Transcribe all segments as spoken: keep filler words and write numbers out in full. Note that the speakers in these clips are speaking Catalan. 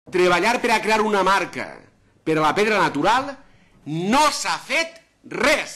treballar per a crear una marca per a la pedra natural, no s'ha fet res.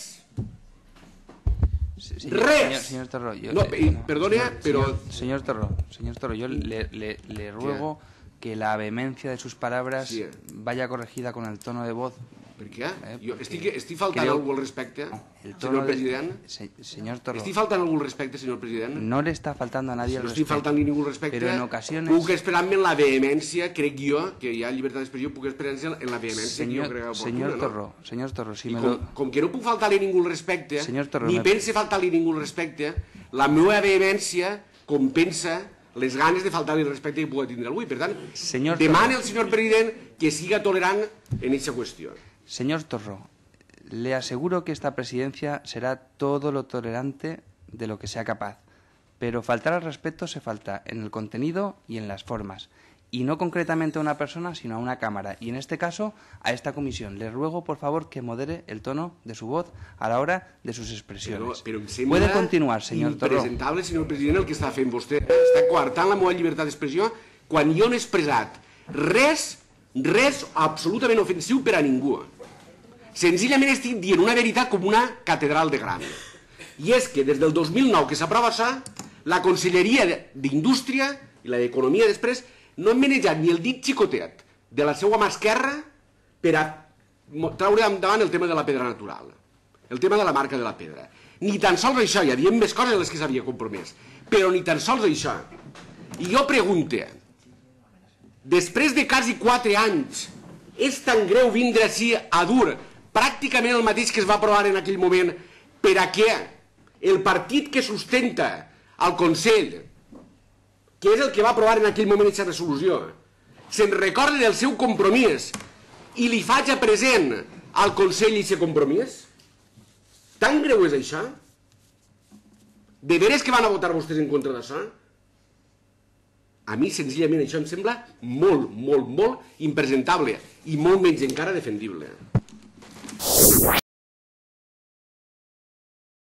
Res. Señor Torró, yo no, le, perdone, señor, pero... Señor, señor Torró, señor Torró, yo le, le, le ruego que la vehemencia de sus palabras sí. vaya corregida con el tono de voz. Per què? Eh, jo estic, estic faltant creo... algú al respecte, senyor president? Se, señor Torró. ¿Estic faltant algú al respecte, senyor president? No le está faltando a nadie si al no respecte. No estic faltant ningú al respecte. Pero en ocasiones... Puc esperar-me en la vehemència, crec jo, que hi ha llibertat d'expressió, puc esperar-me en la vehemència señor, que jo crec oportuna, señor no? Torró, señor Torró, si I me com, lo... com que no puc faltar-li ningú al respecte, Torró, ni me... pense faltar-li ningú al respecte, la meva vehemència compensa les ganes de faltar-li el respecte que pugui tindre avui. Per tant, señor demane Torró. al senyor president que siga tolerant en aquesta qüestió. Señor Torró, le aseguro que esta presidencia será todo lo tolerante de lo que sea capaz, pero faltar al respeto se falta en el contenido y en las formas, y no concretamente a una persona, sino a una Cámara, y en este caso a esta comisión. Le ruego, por favor, que modere el tono de su voz a la hora de sus expresiones. Però, però em sembla Puede continuar, señor Torró. Impresentable, senyor president, el que està fent vostè. Està coartant la meva llibertat d'expressió quan jo no he expressat res, res absolutament ofensiu per a ningú. Senzillament estic dient una veritat com una catedral de gran. I és que des del dos mil nou que s'aprova això, la Conselleria d'Indústria i la d'Economia després no han manejat ni el dit xicotet de la seva mà esquerra per a treure endavant el tema de la pedra natural, el tema de la marca de la pedra. Ni tan sols això, hi havia més coses a les que s'havia compromès, però ni tan sols això. I jo pregunto, després de quasi quatre anys, és tan greu vindre així a dur pràcticament el mateix que es va aprovar en aquell moment per a què el partit que sustenta al Consell, que és el que va aprovar en aquell moment aquesta resolució, se'n recorda del seu compromís i li faig present al Consell aquest compromís? Tan greu és això? De veres que van a votar vostès en contra d'això? A mi, senzillament, això em sembla molt, molt, molt impresentable i molt menys encara defendible.